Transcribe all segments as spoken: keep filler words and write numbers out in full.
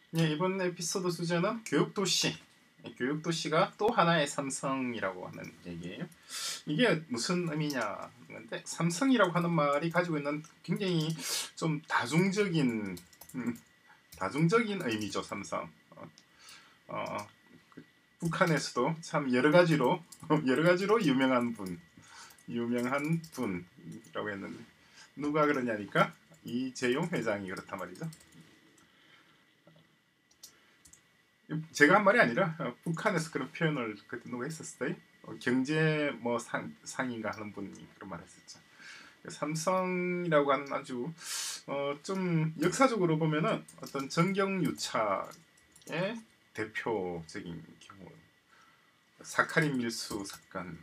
예, 이번 에피소드 주제는 교육도시. 교육도시가 또 하나의 삼성이라고 하는 얘기예요. 이게 무슨 의미냐 근데 삼성이라고 하는 말이 가지고 있는 굉장히 좀 다중적인 음, 다중적인 의미죠. 삼성. 어, 어, 그 북한에서도 참 여러 가지로 여러 가지로 유명한 분, 유명한 분이라고 했는데 누가 그러냐니까 이재용 회장이 그렇단 말이죠. 제가 한 말이 아니라 어, 북한에서 그런 표현을 그때 누가 했었어요. 어, 경제 뭐 상, 상인가 하는 분이 그런 말 했었죠. 삼성이라고 하는 아주 어, 좀 역사적으로 보면은 어떤 정경유착의 대표적인 경우 사카린 밀수 사건.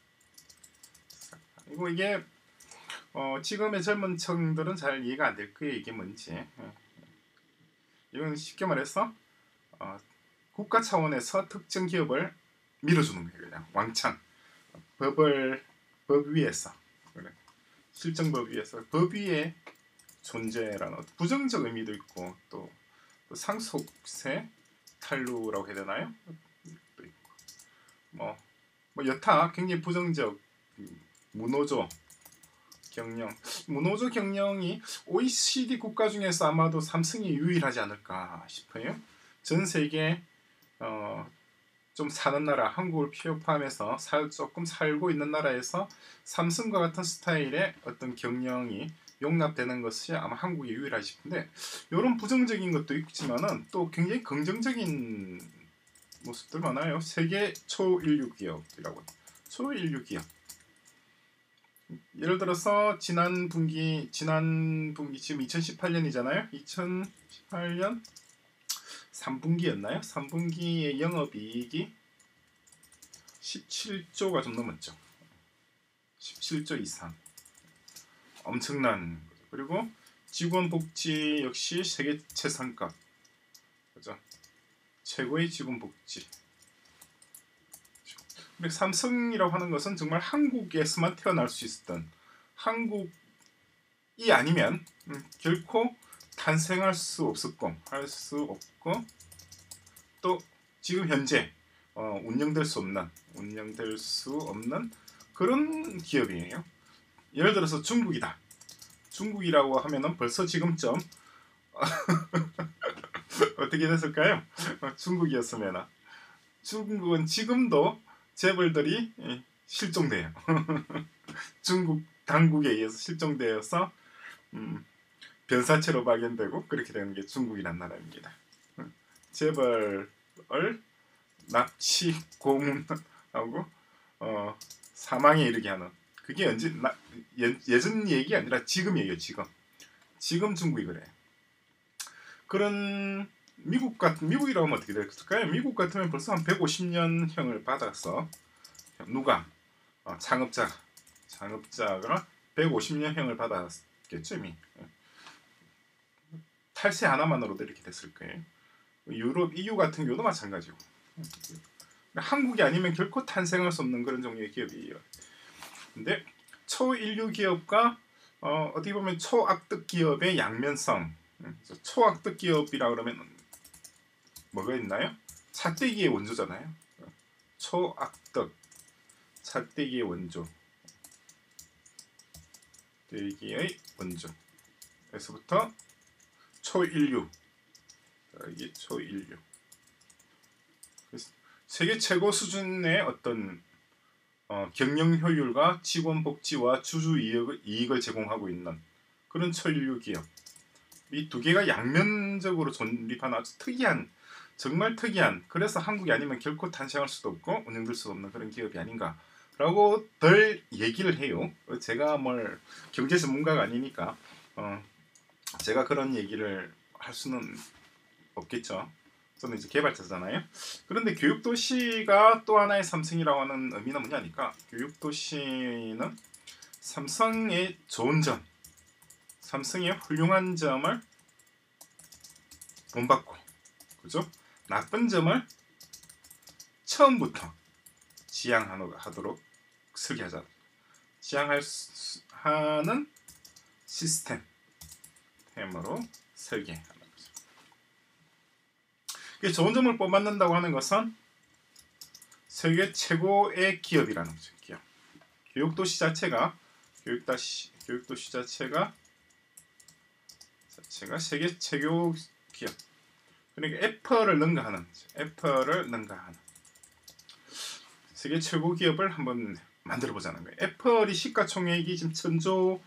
이거 이게 어, 지금의 젊은 층들은 잘 이해가 안 될 거예요. 이게 뭔지. 이건 쉽게 말해서 어, 국가 차원에서 특정 기업을 밀어주는 거예요. 그냥 왕창 법을 법 위에서 그래. 실정법 위에서 법 위에 존재라는 부정적 의미도 있고 또, 또 상속세 탈루라고 해야 되나요? 또 있고 뭐, 뭐 여타 굉장히 부정적 무노조 경영 무노조 경영이 오이시디 국가 중에서 아마도 삼성이 유일하지 않을까 싶어요. 전 세계 어, 좀 사는 나라 한국을 포함해서 살, 조금 살고 있는 나라에서 삼성과 같은 스타일의 어떤 경영이 용납되는 것이 아마 한국이 유일하지 싶은데 이런 부정적인 것도 있지만은 또 굉장히 긍정적인 모습들 많아요. 세계 초인류 기업이라고 초인류 기업. 예를 들어서 지난 분기 지난 분기 지금 이천십팔 년이잖아요. 이천십팔 년 삼 분기였나요? 삼 분기의 영업이익이 십칠 조가 좀 넘었죠. 십칠 조 이상. 엄청난 거죠. 그리고 직원 복지 역시 세계 최상급. 그죠? 최고의 직원 복지. 그리고 삼성이라고 하는 것은 정말 한국에서만 태어날 수 있었던 한국이 아니면 음, 결코 탄생할 수 없었고 할 수 없고 또 지금 현재 어, 운영될 수 없는 운영될 수 없는 그런 기업이에요. 예를 들어서 중국이다. 중국이라고 하면은 벌써 지금쯤 어떻게 됐을까요? 중국이었으면 중국은 지금도 재벌들이 실종돼요. 중국 당국에 의해서 실종되어서 음, 변사체로 발견되고 그렇게 되는 게 중국이란 나라입니다. 재벌을 납치 고문하고 어, 사망에 이르게 하는 그게 언제 나, 예, 예전 얘기 아니라 지금 얘기예요. 지금 지금 중국이 그래요. 그런 미국 같은 미국이라고 하면 어떻게 될까요? 미국 같으면 벌써 한 백오십 년형을 받아서 누가 어, 창업자 창업자가 백오십 년형을 받았겠죠. 이미 탈세 하나만으로도 이렇게 됐을 거예요. 유럽 이유 같은 경우도 마찬가지고 한국이 아니면 결코 탄생할 수 없는 그런 종류의 기업이에요. 근데 초인류 기업과 어, 어떻게 보면 초악득 기업의 양면성. 초악득 기업이라 그러면 뭐가 있나요? 찻대기의 원조잖아요. 초악득 찻대기의 원조. 대기의 원조. 에서부터 초인류. 이게 초인류. 세계 최고 수준의 어떤 어, 경영 효율과 직원 복지와 주주 이익을, 이익을 제공하고 있는 그런 초인류 기업. 이 두 개가 양면적으로 존립한 아주 특이한 정말 특이한 그래서 한국이 아니면 결코 탄생할 수도 없고 운영될 수 없는 그런 기업이 아닌가라고 덜 얘기를 해요. 제가 뭘 경제 전문가가 아니니까 어, 제가 그런 얘기를 할 수는 없겠죠. 저는 이제 개발자잖아요. 그런데 교육도시가 또 하나의 삼성이라고 하는 의미는 뭐냐니까 교육도시는 삼성의 좋은 점, 삼성의 훌륭한 점을 본받고, 그죠? 나쁜 점을 처음부터 지향하도록 설계하자. 지향할 수, 하는 시스템으로 설계하는 거죠. 좋은 점을 뽑아낸다고 하는 것은 세계 최고의 기업이라는 거죠. 기업. 교육도시 자체가 교육도시 교육도시 자체가 자체가 세계 최고 기업. 그러니까 애플을 능가하는 애플을 능가하는 세계 최고 기업을 한번 만들어 보자는 거예요. 애플이 시가총액이 지금 천조죠.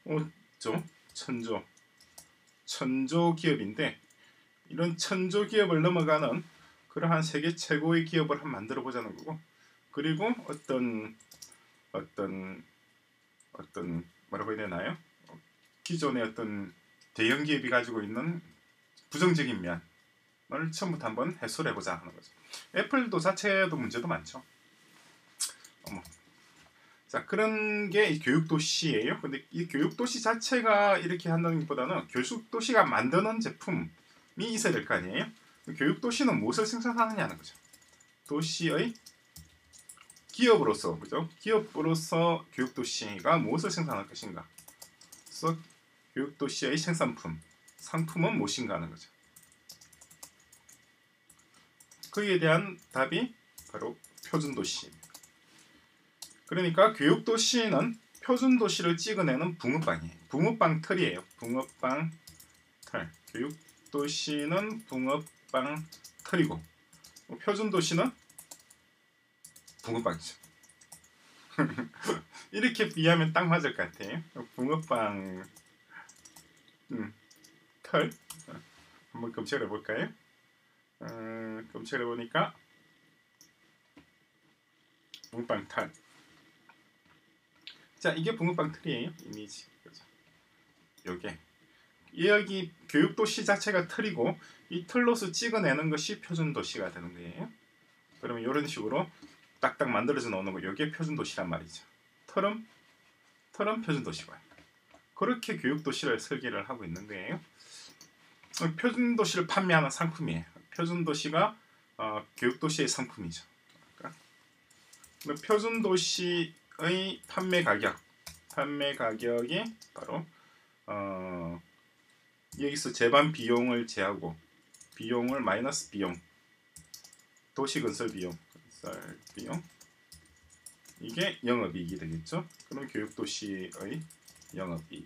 천조. 천조 기업인데 이런 천조 기업을 넘어가는 그러한 세계 최고의 기업을 한번 만들어 보자는 거고, 그리고 어떤 어떤 어떤 뭐라고 해야 되나요? 기존의 어떤 대형 기업이 가지고 있는 부정적인 면을 처음부터 한번 해소를 해보자 하는 거죠. 애플도 자체도 문제도 많죠. 어머. 자, 그런 게 교육도시예요. 근데 이 교육도시 자체가 이렇게 한다는 것보다는 교육도시가 만드는 제품이 있어야 될 거 아니에요. 교육도시는 무엇을 생산하느냐는 거죠. 도시의 기업으로서, 그죠? 기업으로서 교육도시가 무엇을 생산할 것인가. 그래서 교육도시의 생산품, 상품은 무엇인가 하는 거죠. 거기에 대한 답이 바로 표준도시입니다. 그러니까 교육도시는 표준도시를 찍어내는 붕어빵이에요. 붕어빵 틀이에요. 붕어빵 틀. 교육도시는 붕어빵 틀이고 표준도시는 붕어빵이죠. 이렇게 비하면 딱 맞을 것 같아요. 붕어빵 음, 털 한번 검색해 볼까요? 음, 검색해 보니까 붕어빵 털. 자, 이게 붕어빵 틀이에요. 이미지. 그죠? 요게 여기 교육도시 자체가 틀이고 이 틀로서 찍어내는 것이 표준도시가 되는 거예요. 그러면 이런 식으로 딱딱 만들어져 나오는 거, 이게 표준도시란 말이죠. 틀은 틀은 표준도시고요. 그렇게 교육도시를 설계를 하고 있는 거예요. 표준도시를 판매하는 상품이에요. 표준도시가 어, 교육도시의 상품이죠. 그러니까 표준도시의 판매 가격, 판매 가격이 바로 어, 여기서 제반 비용을 제하고 비용을 마이너스 비용, 도시 건설 비용, 건설 비용 이게 영업이익이 되겠죠. 그럼 교육도시의 영업이익.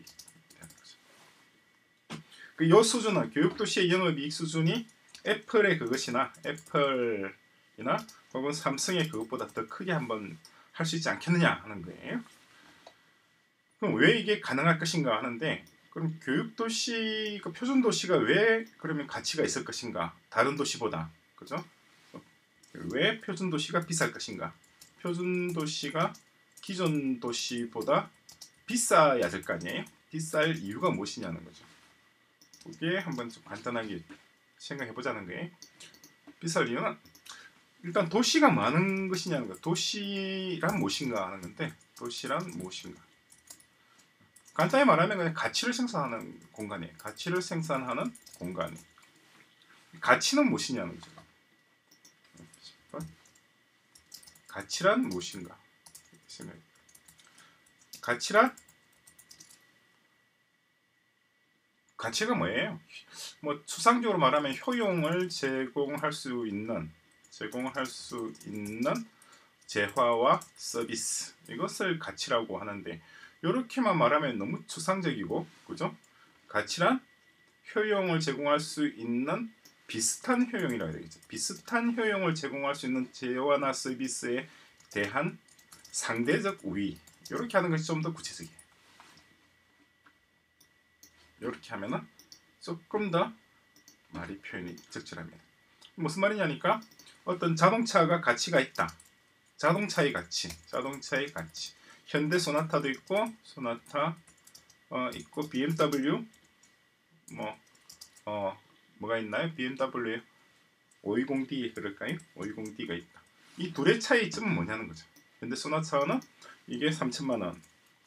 그 요 수준은 교육도시의 영업이익 수준이 애플의 그것이나 애플이나 혹은 삼성의 그것보다 더 크게 한번 할 수 있지 않겠느냐 하는 거예요. 그럼 왜 이게 가능할 것인가 하는데, 그럼 교육도시, 그 표준도시가 왜 그러면 가치가 있을 것인가? 다른 도시보다, 그죠? 왜 표준도시가 비쌀 것인가? 표준도시가 기존 도시보다 비싸야 될 거 아니에요? 비쌀 이유가 무엇이냐는 거죠. 그게 한번 좀 간단하게 생각해 보자는 거예요. 비쌀 이유는 일단 도시가 많은 것이냐는 거. 도시란 무엇인가 하는 건데, 도시란 무엇인가? 간단히 말하면 그냥 가치를 생산하는 공간이에요. 가치를 생산하는 공간. 가치는 무엇이냐는 거죠. 가치란 무엇인가? 가치란 가치가 뭐예요? 뭐 추상적으로 말하면 효용을 제공할 수 있는 제공할 수 있는 재화와 서비스, 이것을 가치라고 하는데, 이렇게만 말하면 너무 추상적이고, 그죠? 가치란 효용을 제공할 수 있는 비슷한 효용이라고 되겠죠. 비슷한 효용을 제공할 수 있는 재화나 서비스에 대한 상대적 우위, 이렇게 하는 것이 좀 더 구체적이에요. 이렇게 하면은 조금 더 말이 표현이 적절합니다. 무슨 말이냐니까, 어떤 자동차가 가치가 있다. 자동차의 가치, 자동차의 가치. 현대 소나타도 있고, 소나타 어, 있고, 비엠더블유 뭐 어, 뭐가 있나요? 비엠더블유 오백이십 디 그럴까요? 오백이십 디가 있다. 이 둘의 차이점은 뭐냐는 거죠. 현대 소나타는 이게 삼천만 원,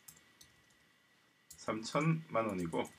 삼천만 원이고,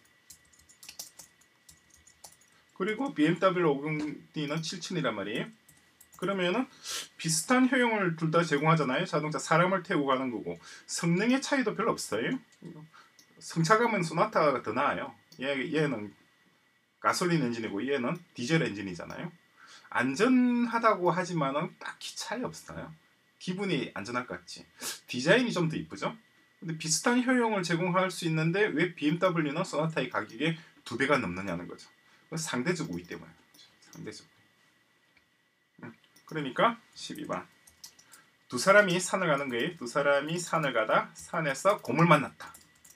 그리고 비엠더블유 오백이십 디는 칠천이란 말이에요. 그러면은 비슷한 효용을 둘 다 제공하잖아요. 자동차 사람을 태우고 가는 거고, 성능의 차이도 별로 없어요. 성차감은 소나타가 더 나아요. 얘, 얘는 가솔린 엔진이고 얘는 디젤 엔진이잖아요. 안전하다고 하지만은 딱히 차이 없어요. 기분이 안전할 것 같지. 디자인이 좀 더 이쁘죠. 근데 비슷한 효용을 제공할 수 있는데 왜 비엠더블유는 소나타의 가격이 두 배가 넘느냐는 거죠. 상대적 우위 때문에. 상대적 우위. 그러니까 십이 번. 두 사람이 산을 가는 거예요. 두 사람이 산을 가다 산에서 곰을 만났다.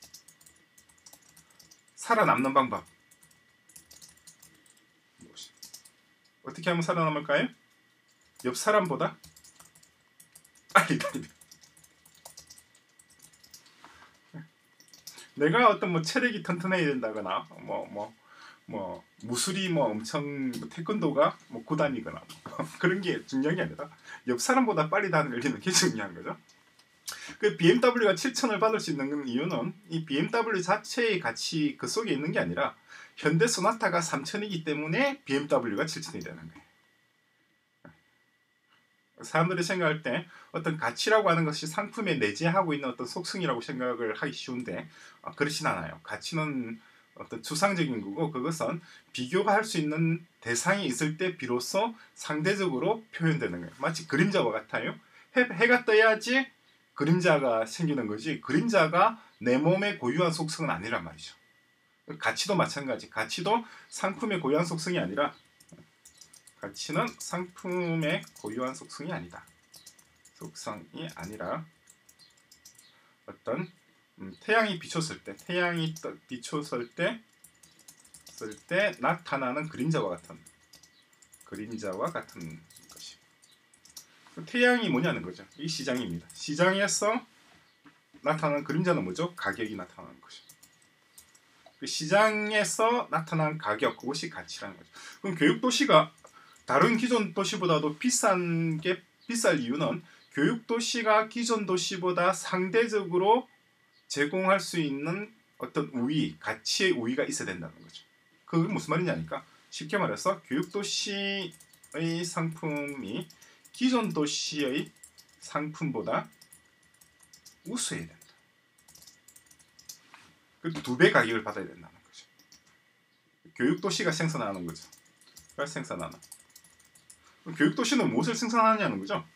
살아남는 방법. 어떻게 하면 살아남을까요? 옆 사람보다 빨리 달리면. 내가 어떤 뭐 체력이 튼튼해야 된다거나 뭐 뭐 뭐 무술이 뭐 엄청 뭐 태권도가 뭐 고단이거나 뭐 그런 게 중요한 게 아니라 옆 사람보다 빨리 달리는 게 중요한 거죠. 그 비엠더블유가 칠천을 받을 수 있는 이유는 이 비엠더블유 자체의 가치 그 속에 있는 게 아니라 현대 소나타가 삼천이기 때문에 비엠더블유가 칠천이 되는 거예요. 사람들이 생각할 때 어떤 가치라고 하는 것이 상품에 내재하고 있는 어떤 속성이라고 생각을 하기 쉬운데 어, 그렇진 않아요. 가치는 어떤 추상적인 거고 그것은 비교할 수 있는 대상이 있을 때 비로소 상대적으로 표현되는 거예요. 마치 그림자와 같아요. 해, 해가 떠야지 그림자가 생기는 거지 그림자가 내 몸에 고유한 속성은 아니란 말이죠. 가치도 마찬가지. 가치도 상품의 고유한 속성이 아니라 가치는 상품의 고유한 속성이 아니다. 속성이 아니라 어떤 음, 태양이 비쳤을 때, 태양이 떠, 비쳤을 때, 쓸 때 나타나는 그림자와 같은 그림자와 같은 것이. 태양이 뭐냐는 거죠. 이 시장입니다. 시장에서 나타나는 그림자는 뭐죠? 가격이 나타나는 것이. 그 시장에서 나타난 가격, 그것이 가치라는 거죠. 그럼 교육 도시가 다른 기존 도시보다도 비싼 게 비쌀 이유는 교육 도시가 기존 도시보다 상대적으로 제공할 수 있는 어떤 우위, 가치의 우위가 있어야 된다는 거죠. 그게 무슨 말이냐니까 쉽게 말해서 교육 도시의 상품이 기존 도시의 상품보다 우수해야 된다. 그 두 배 가격을 받아야 된다는 거죠. 교육 도시가 생산하는 거죠. 가 생산하는. 교육 도시는 무엇을 생산하느냐는 거죠.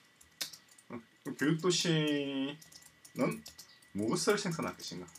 교육 도시는 무엇을 생산할 것인가?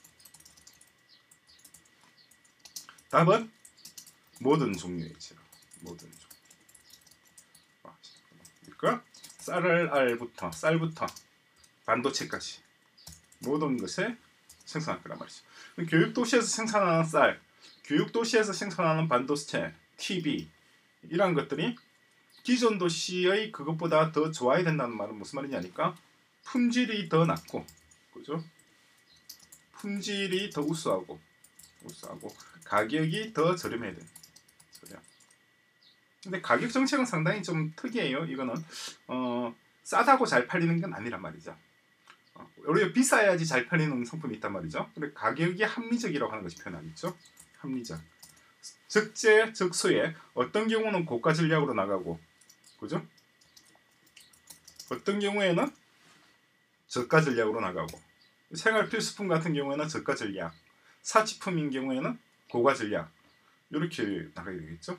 답은 모든 종류의 재료. 모든 종류. 그러니까 쌀알부터 쌀부터 반도체까지 모든 것을 생산할 거란 말이죠. 교육 도시에서 생산하는 쌀, 교육 도시에서 생산하는 반도체, 티비 이런 것들이 기존 도시의 그것보다 더 좋아야 된다는 말은 무슨 말이냐니까 품질이 더 낮고, 그죠? 품질이 더 우수하고, 우수하고 가격이 더 저렴해야 돼. 저렴. 근데 가격 정책은 상당히 좀 특이해요. 이거는 어, 싸다고 잘 팔리는 건 아니란 말이죠. 어, 오히려 비싸야지 잘 팔리는 상품이 있단 말이죠. 근데 가격이 합리적이라고 하는 것이 표현하겠죠. 합리적. 적재 적소에 어떤 경우는 고가 전략으로 나가고, 그죠? 어떤 경우에는 저가 전략으로 나가고, 생활 필수품 같은 경우에는 저가 전략, 사치품인 경우에는 고가 전략 이렇게 나가야 되겠죠.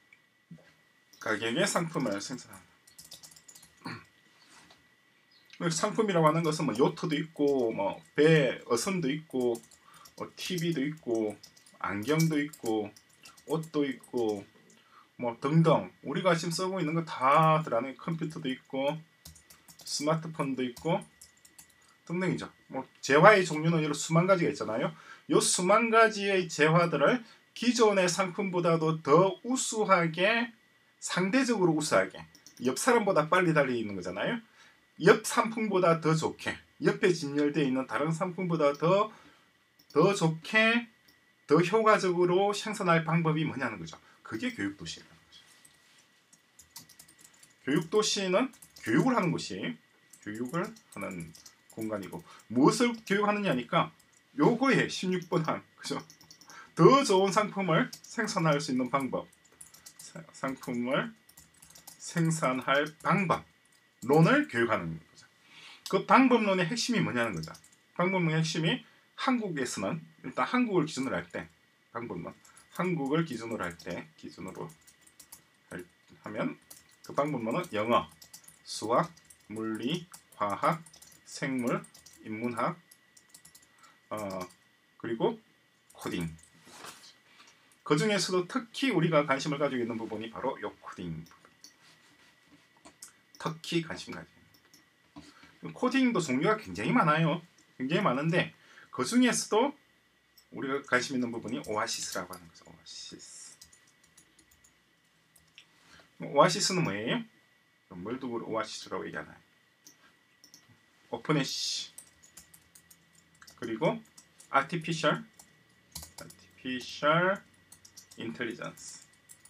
가격의 상품을 생산한다. 상품이라고 하는 것은 뭐 요트도 있고, 뭐 배, 어선도 있고, 뭐 티비도 있고, 안경도 있고, 옷도 있고, 뭐 등등 우리가 지금 쓰고 있는 거 다 들어가는 컴퓨터도 있고, 스마트폰도 있고 등등이죠. 뭐 재화의 종류는 여러 수만 가지가 있잖아요. 요 수만 가지의 재화들을 기존의 상품보다도 더 우수하게, 상대적으로 우수하게, 옆 사람보다 빨리 달리는 거잖아요. 옆 상품보다 더 좋게, 옆에 진열되어 있는 다른 상품보다 더, 더 좋게, 더 효과적으로 생산할 방법이 뭐냐는 거죠. 그게 교육도시라는 거죠. 교육도시는 교육을 하는 곳이에요. 교육을 하는 공간이고, 무엇을 교육하느냐니까 요거에 십육 번 항, 그죠? 더 좋은 상품을 생산할 수 있는 방법, 상품을 생산할 방법론을 교육하는 거죠. 그 방법론의 핵심이 뭐냐는 거죠. 방법론의 핵심이 한국에서는 일단 한국을 기준으로 할 때, 방법론 한국을 기준으로 할 때, 기준으로 할, 하면 그 방법론은 영어, 수학, 물리, 화학, 생물, 인문학, 어, 그리고 코딩. 그 중에서도 특히 우리가 관심을 가지고 있는 부분이 바로 요 코딩. 특히 관심 가지고 있는. 코딩도 종류가 굉장히 많아요. 굉장히 많은데 그 중에서도 우리가 관심 있는 부분이 오아시스라고 하는 거죠. 오아시스. 오아시스는 뭐예요? 뭘 두고 오아시스라고 얘기하나요? 오픈애쉬 그리고 아티피셜 아티피셜 인텔리전스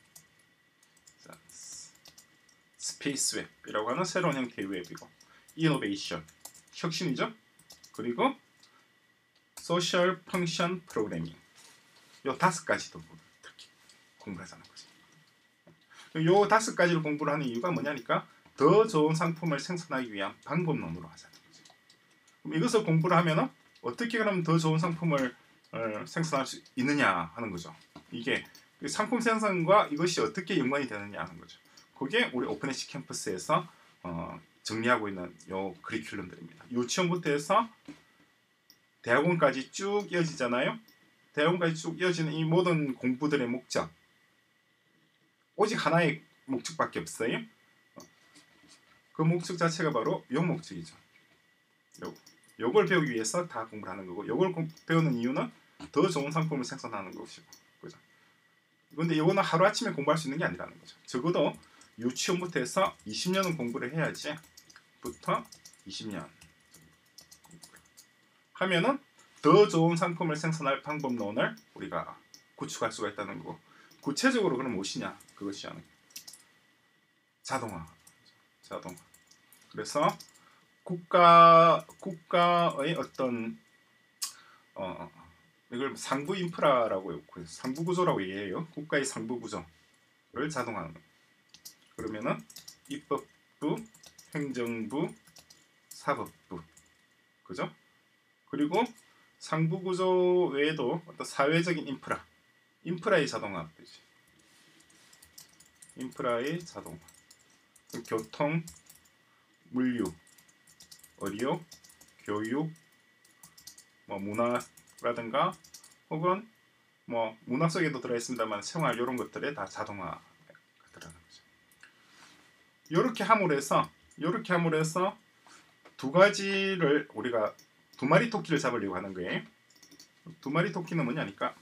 스페이스 웹이라고 하는 새로운 형태의 웹이고 이노베이션 혁신이죠. 그리고 소셜 펑션 프로그래밍 요 다섯 가지도 특히 공부하자는 거죠. 요 다섯 가지를 공부를 하는 이유가 뭐냐니까 더 좋은 상품을 생산하기 위한 방법론으로 하자는 거죠. 그럼 이것을 공부를 하면은 어떻게 그럼 더 좋은 상품을 어, 생산할 수 있느냐 하는 거죠. 이게 상품 생산과 이것이 어떻게 연관이 되느냐 하는 거죠. 그게 우리 오픈애쉬 캠퍼스에서 어, 정리하고 있는 요 커리큘럼들입니다. 유치원부터 해서 대학원까지 쭉 이어지잖아요. 대학원까지 쭉 이어지는 이 모든 공부들의 목적 오직 하나의 목적밖에 없어요. 그 목적 자체가 바로 요 목적이죠. 요, 요걸 배우기 위해서 다 공부를 하는 거고 요걸 공, 배우는 이유는 더 좋은 상품을 생산하는 것이고 그죠. 그런데 이거는 하루아침에 공부할 수 있는 게 아니라는 거죠. 적어도 유치원부터 해서 이십 년은 공부를 해야지 부터 이십 년 하면은 더 좋은 상품을 생산할 방법론을 우리가 구축할 수가 있다는 거고 구체적으로 그럼 무엇이냐 그것이 하는 자동화 자동화 그래서 국가 국가의 어떤 어 이걸 상부 인프라라고 상부 구조라고 얘기해요. 국가의 상부 구조를 자동화하는 거예요. 그러면은 입법부, 행정부, 사법부, 그죠? 그리고 상부 구조 외에도 어떤 사회적인 인프라, 인프라의 자동화, 인프라의 자동화, 교통, 물류, 의료, 교육, 뭐 문화라든가 혹은 뭐 문화 속에도 들어 있습니다만 생활 이런 것들에 다 자동화가 들어가는 거죠. 이렇게 함으로 해서 이렇게 함으로 해서 두 가지를 우리가 두 마리 토끼를 잡으려고 하는 거예요. 두 마리 토끼는 뭐냐니까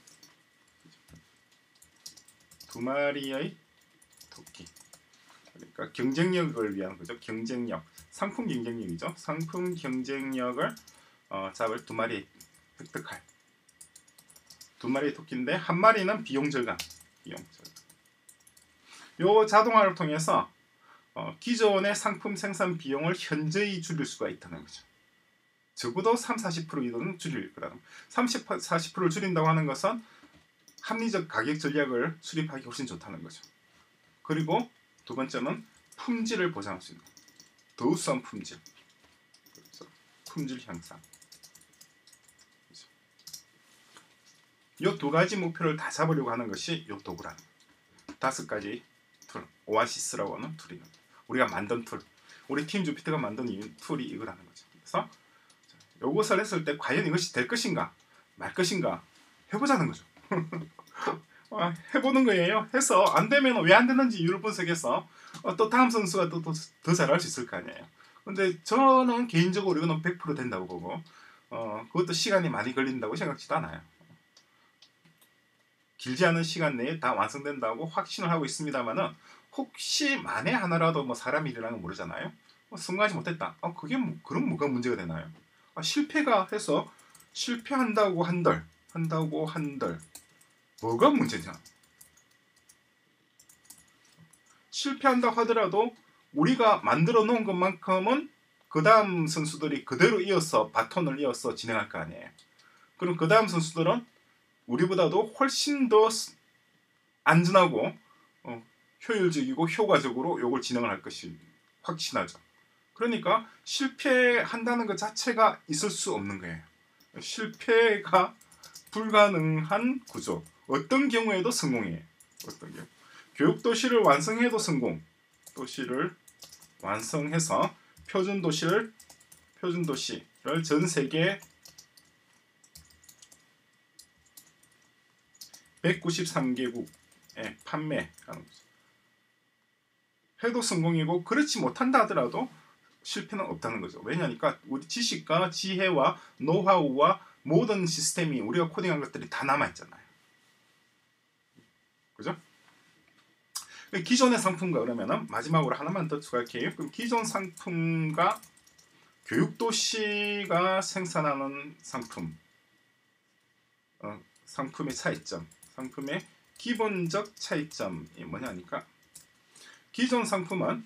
두 마리의 토끼. 그러니까 경쟁력을 위한 거죠. 경쟁력, 상품 경쟁력이죠. 상품 경쟁력을 어, 잡을 두 마리 획득할 두 마리의 토끼인데 한 마리는 비용 절감. 비용 절감. 요 자동화를 통해서 어, 기존의 상품 생산 비용을 현저히 줄일 수가 있다는 거죠. 적어도 삼, 사십 퍼센트 이상은 줄일 거라는 삼십, 사십 퍼센트를 줄인다고 하는 것은 합리적 가격 전략을 수립하기 훨씬 좋다는 거죠. 그리고 두 번째는 품질을 보장할 수 있는 더 우수한 품질. 그렇죠? 품질 향상. 이 두 가지 목표를 다 잡으려고 하는 것이 이 도구라는 거예요. 다섯 가지 툴, 오아시스라고 하는 툴입니다. 우리가 만든 툴, 우리 팀 주피터가 만든 이 툴이 이거라는 거죠. 그래서 이것을 했을 때 과연 이것이 될 것인가 말 것인가 해보자는 거죠. 아, 해보는 거예요. 해서 안 되면 왜 안 되는지 이유를 분석해서 어, 또 다음 선수가 또 더 잘할 수 있을 거 아니에요. 근데 저는 개인적으로 이거는 백 퍼센트 된다고 보고 어, 그것도 시간이 많이 걸린다고 생각지도 않아요. 길지 않은 시간 내에 다 완성된다고 확신을 하고 있습니다만은 혹시 만에 하나라도 뭐 사람 일이라는 건 모르잖아요. 뭐 성공하지 못했다. 아, 그게 뭐, 그럼 뭐가 문제가 되나요? 아, 실패가 해서 실패한다고 한들 한다고 한들 뭐가 문제냐? 실패한다고 하더라도 우리가 만들어 놓은 것만큼은 그 다음 선수들이 그대로 이어서 바톤을 이어서 진행할 거 아니에요. 그럼 그 다음 선수들은 우리보다도 훨씬 더 안전하고 어, 효율적이고 효과적으로 이걸 진행을 할 것이 확신하죠. 그러니까 실패한다는 것 자체가 있을 수 없는 거예요. 실패가 불가능한 구조. 어떤 경우에도 성공해요. 어떤 경우. 교육도시를 완성해도 성공. 도시를 완성해서 표준도시를 표준도시를 전 세계 백구십삼 개국에 판매하는 거죠. 해도 성공이고 그렇지 못한다 하더라도 실패는 없다는 거죠. 왜냐니까 우리 지식과 지혜와 노하우와 모든 시스템이 우리가 코딩한 것들이 다 남아있잖아요. 그죠? 기존의 상품과 그러면은 마지막으로 하나만 더 추가할게요. 그럼 기존 상품과 교육도시가 생산하는 상품, 어, 상품의 차이점, 상품의 기본적 차이점이 뭐냐니까 기존 상품은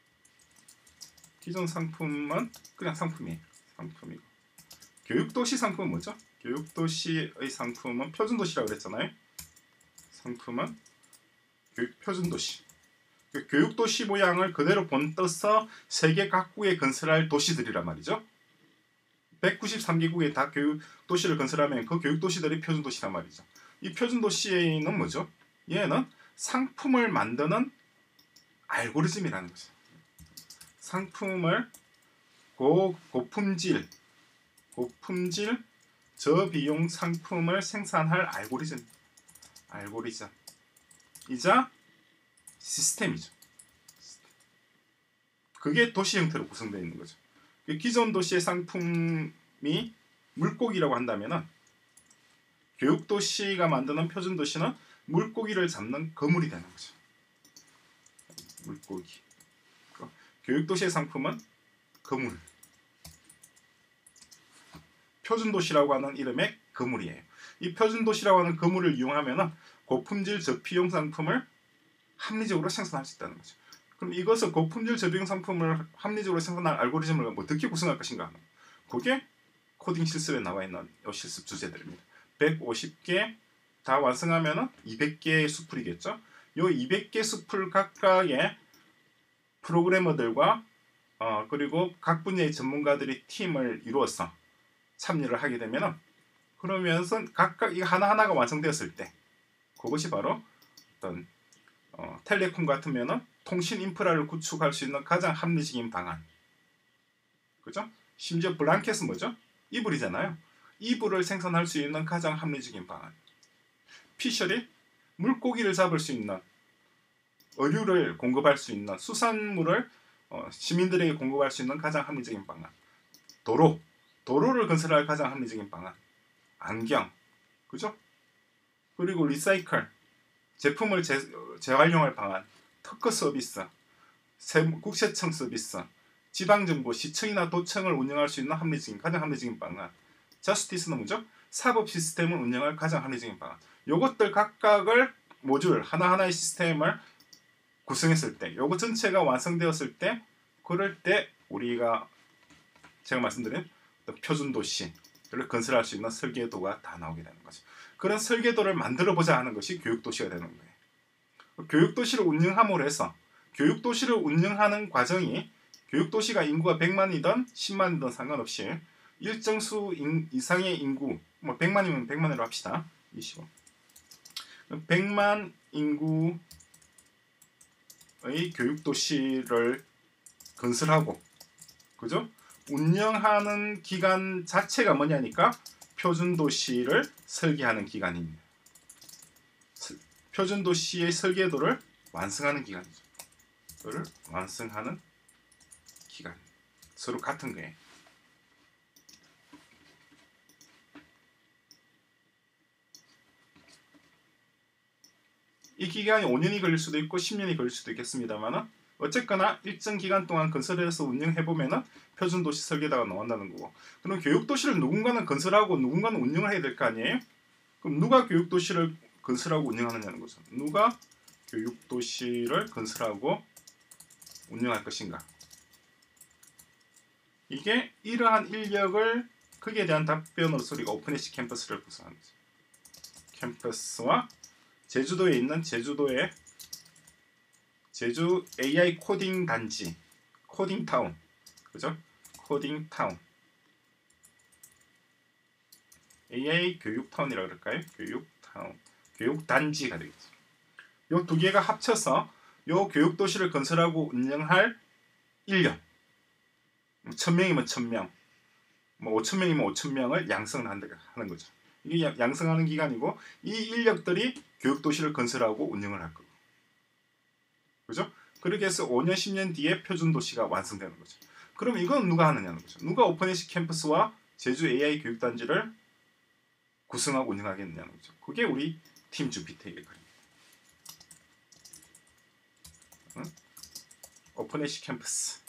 기존 상품은 그냥 상품이에요. 상품이고 교육도시 상품은 뭐죠? 교육도시의 상품은 표준도시라고 그랬잖아요. 상품은 교육, 표준도시. 교육도시 모양을 그대로 본떠서 세계 각국에 건설할 도시들이란 말이죠. 백구십삼 개국에 다 교육도시를 건설하면 그 교육도시들이 표준도시란 말이죠. 이 표준도시는 뭐죠? 얘는 상품을 만드는 알고리즘이라는 거죠. 상품을 고, 고품질, 고품질 저비용 상품을 생산할 알고리즘, 알고리즘. 이자 시스템이죠. 그게 도시 형태로 구성되어 있는 거죠. 기존 도시의 상품이 물고기라고 한다면은 교육도시가 만드는 표준도시는 물고기를 잡는 거물이 되는 거죠. 물고기. 교육도시의 상품은 거물. 표준도시라고 하는 이름의 거물이에요. 이 표준도시라고 하는 거물을 이용하면은 고품질 저비용 상품을 합리적으로 생산할 수 있다는 거죠. 그럼 이것을 고품질 저비용 상품을 합리적으로 생산할 알고리즘을 어떻게 구성할 것인가? 그게 코딩 실습에 나와 있는 이 실습 주제들입니다. 백오십 개 다 완성하면은 이백 개의 수풀이겠죠. 이 이백 개 수풀 각각의 프로그래머들과 어, 그리고 각 분야의 전문가들이 팀을 이루어서 참여를 하게 되면은 그러면서 각각 이 하나하나가 완성되었을 때 그것이 바로 어떤 어, 텔레콤 같으면은 통신 인프라를 구축할 수 있는 가장 합리적인 방안. 그죠? 심지어 블랑켓은 뭐죠? 이불이잖아요. 이불을 생산할 수 있는 가장 합리적인 방안. 피셜이 물고기를 잡을 수 있는 어류를 공급할 수 있는 수산물을 어, 시민들에게 공급할 수 있는 가장 합리적인 방안. 도로, 도로를 건설할 가장 합리적인 방안. 안경, 그죠? 그리고 리사이클, 제품을 재, 재활용할 방안. 특허 서비스, 세무, 국세청 서비스, 지방정부, 시청이나 도청을 운영할 수 있는 합리적인 가장 합리적인 방안. 저스티스는 뭐죠? 사법 시스템을 운영할 가장 합리적인 방안. 요것들 각각을 모듈 하나하나의 시스템을 구성했을 때, 요거 전체가 완성되었을 때, 그럴 때 우리가 제가 말씀드린 표준 도시를 건설할 수 있는 설계도가 다 나오게 되는 거죠. 그런 설계도를 만들어보자 하는 것이 교육도시가 되는 거예요. 교육도시를 운영함으로 해서 교육도시를 운영하는 과정이 교육도시가 인구가 백만이든 십만이든 상관없이 일정 수 인, 이상의 인구, 뭐 백만이면 백만으로 합시다. 이십오. 백만 인구의 교육도시를 건설하고, 그죠? 운영하는 기관 자체가 뭐냐니까 표준도시를 설계하는 기관입니다. 표준도시의 설계도를 완성하는 기관이죠. 그를 완성하는 기간. 서로 같은 거예요. 이 기간이 오 년이 걸릴 수도 있고 십 년이 걸릴 수도 있겠습니다만 어쨌거나 일정 기간 동안 건설해서 운영해보면 표준도시 설계도가 나온다는 거고, 그럼 교육도시를 누군가는 건설하고 누군가는 운영을 해야 될 거 아니에요? 그럼 누가 교육도시를 건설하고 운영하느냐는 거죠. 누가 교육도시를 건설하고 운영할 것인가. 이게 이러한 인력을 거기에 대한 답변으로서 우리가 오픈에시 캠퍼스를 구성하는 거죠. 캠퍼스와 제주도에 있는 제주도의 제주 에이아이 코딩 단지, 코딩 타운, 그죠? 코딩 타운, 에이아이 교육 타운이라고 그럴까요? 교육 타운, 교육 단지가 되겠죠. 요 두 개가 합쳐서 요 교육도시를 건설하고 운영할 인력 천 명이면 천 명, 뭐 오천 명이면 오천 명을 양성하는 거죠. 이게 양성하는 기간이고 이 인력들이 교육도시를 건설하고 운영을 할 거고, 그죠? 그렇게 해서 오 년, 십 년 뒤에 표준도시가 완성되는 거죠. 그럼 이건 누가 하느냐는 거죠. 누가 오픈에이씨 캠퍼스와 제주 에이아이 교육단지를 구성하고 운영하겠느냐는 거죠. 그게 우리 팀 주피터의 그림입니다. 응? 오픈에이씨 캠퍼스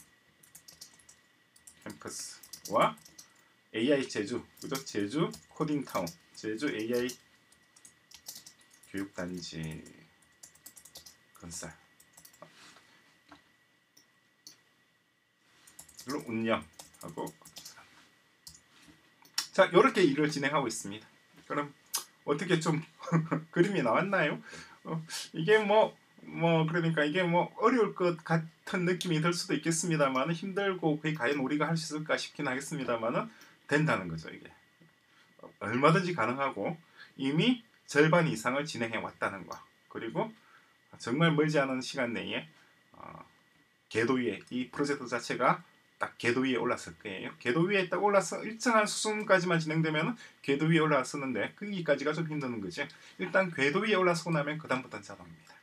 캠퍼스와 에이아이 제주, 그죠? 제주 코딩타운, 제주 에이아이 교육단지 건설, 물론 운영하고, 자, 이렇게 일을 진행하고 있습니다. 그럼 어떻게 좀 그림이 나왔나요? 어, 이게 뭐, 뭐 그러니까 이게 뭐 어려울 것 같은 느낌이 들 수도 있겠습니다만, 힘들고 그게 과연 우리가 할 수 있을까 싶긴 하겠습니다만 된다는 거죠. 이게 얼마든지 가능하고 이미 절반 이상을 진행해 왔다는 거, 그리고 정말 멀지 않은 시간 내에 어, 궤도 위에 이 프로젝트 자체가 딱 궤도 위에 올랐을 거예요. 궤도 위에 딱 올라서 일정한 수준까지만 진행되면 궤도 위에 올라왔었는데 거기까지가 좀 힘드는 거지. 일단 궤도 위에 올라서고 나면 그 다음부터는 자동입니다.